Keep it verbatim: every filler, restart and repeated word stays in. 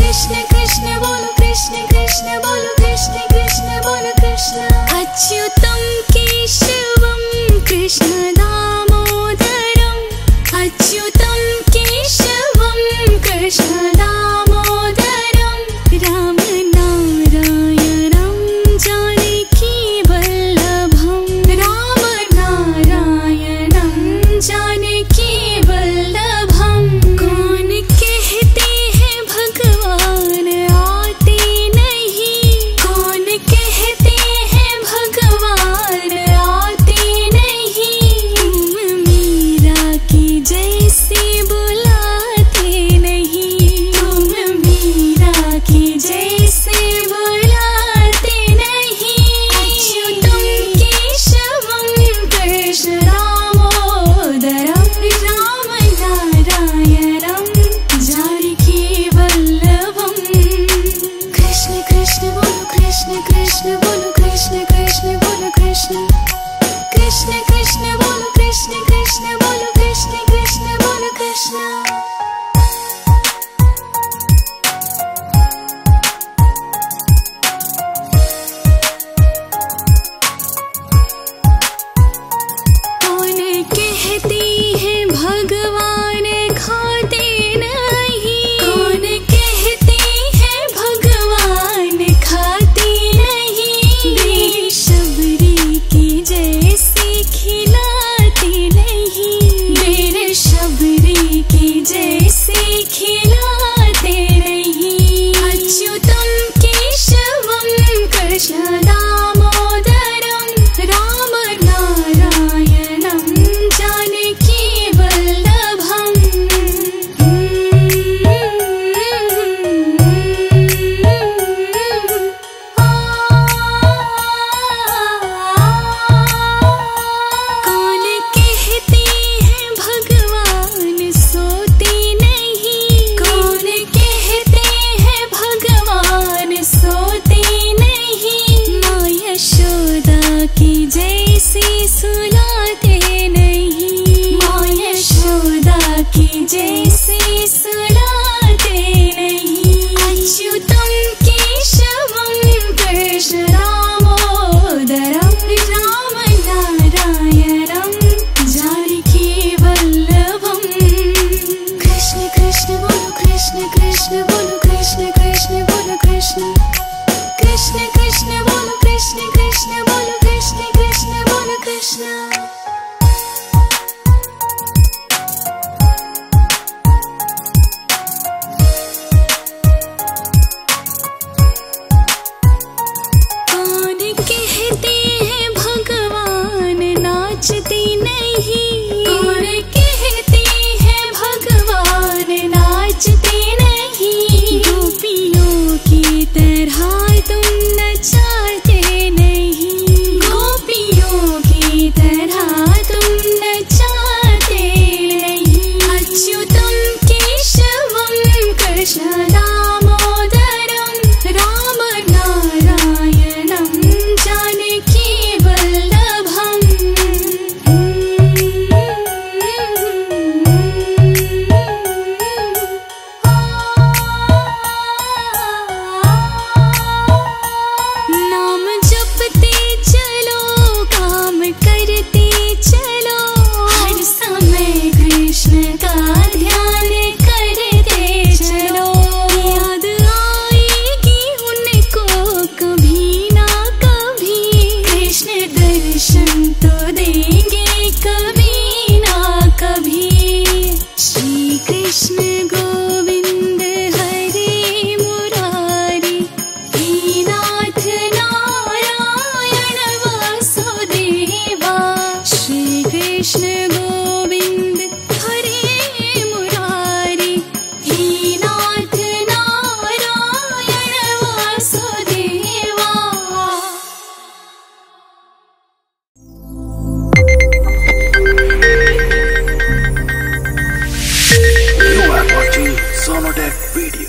कृष्ण कृष्ण बोलो कृष्ण कृष्ण बोलो कृष्ण कृष्ण बोलो कृष्ण। अच्युतं केशवं कृष्ण दामोदरं, अच्युतं केशवं कृष्ण दामोदरं, राम नारायणं जानकी वल्लभं, राम नारायणं जानकी वल्लभं। कौन कहते हैं भगवान आते नहीं, कौन कहते हैं भगवान आते नहीं, तुम मीरा की जैसी बुलाते नहीं, तुम मीरा की जैसे बुलाते नहीं। अच्युतं केशवं कृष्ण दामोदरं, राम नारायणं जानकी वल्लभं। कृष्ण कृष्ण बोलो कृष्ण कृष्ण बोलो कृष्ण कृष्ण बोलो कृष्ण। कृष्ण कृष्ण बोलो कृष्ण कृष्ण बोलो कृष्ण कृष्ण बोलो कृष्ण। कौन कहती है भगवान खाते नहीं, कौन कहती है भगवान खाते नहीं, मेरी शबरी की जैसी खिलाते नहीं, मेरे शबरी की जैसी खिलाते नहीं। अच्युतं केशवं कृष्ण दामोदरं, राम नारायणं जानकी वल्लभं। कौन कहती है भगवान सोते नहीं, कौन कहते हैं भगवान सोते नहीं, माँ यशोदा की जैसी सुलाते नहीं, माँ यशोदा की जैसी सुलाते नहीं। अच्युतं केशवं कृष्ण दामोदरं, राम नारायणं जानकी वल्लभं। कृष्ण कृष्ण बोलो कृष्ण कृष्ण बोलो कृष्ण कृष्ण बोलो कृष्ण। कृष्ण कृष्ण बोलो कृष्ण कृष्ण बोलो कृष्ण कृष्ण बोलो कृष्ण। कौन कहते हैं भगवान नाचते नहीं, कौन कहते हैं भगवान नाचते नहीं, गोपियों की तरह तुम नचाते नहीं, गोपियों की तरह तुम नचाते नहीं। अच्युतं केशवं कृष्ण दामोदरं, राम नारायणं जानकी वल्लभं। नाम जपते चलो काम करते चलो, हर समय कृष्ण का ध्यान करते चलो, याद आएगी उनको कभी ना कभी, कृष्ण दर्शन तो देंगे कभी ना कभी। श्री कृष्ण गोविंद हरे मुरारी, हे नाथ नारायण वासुदेवा। श्री कृष्ण गोविंद हरे मुरारी, हे नाथ Narayan Vasudeva. You are watching Sonotech Video.